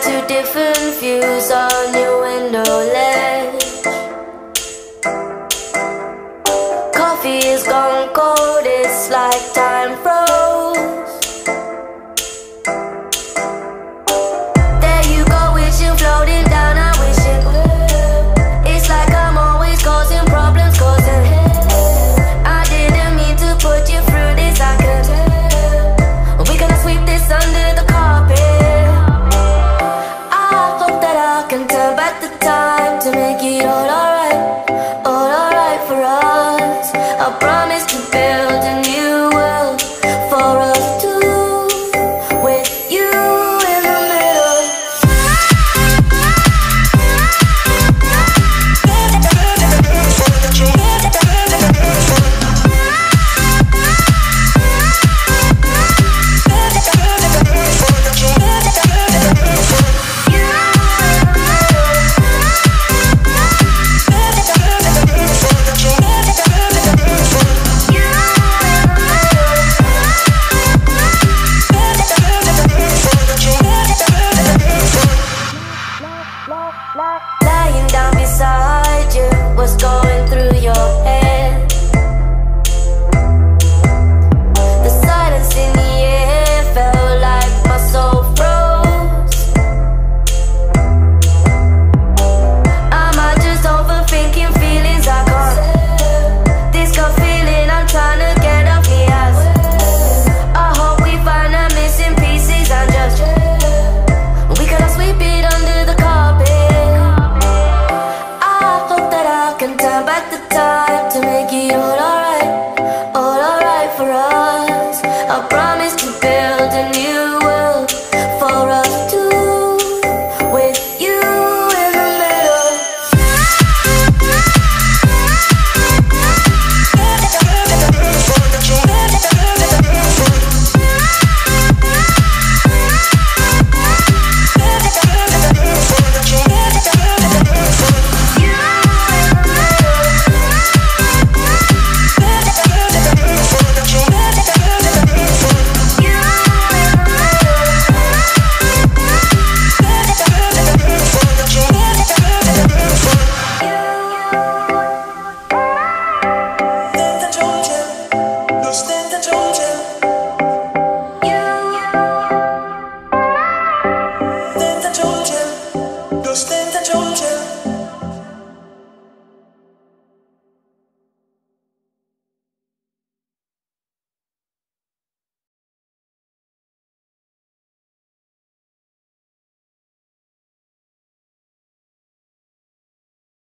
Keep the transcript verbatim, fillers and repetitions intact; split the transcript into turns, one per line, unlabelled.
two different views on your window ledge. Coffee is gone cold, it's like time froze. There you go, wishing, floating down, I wish it would. It's like I'm always causing problems, causing I didn't mean to put you through this, I could tell. We gonna sweep this under the carpet. I hope that I can turn back the time to make it all alright, all alright for us. I promise to build a new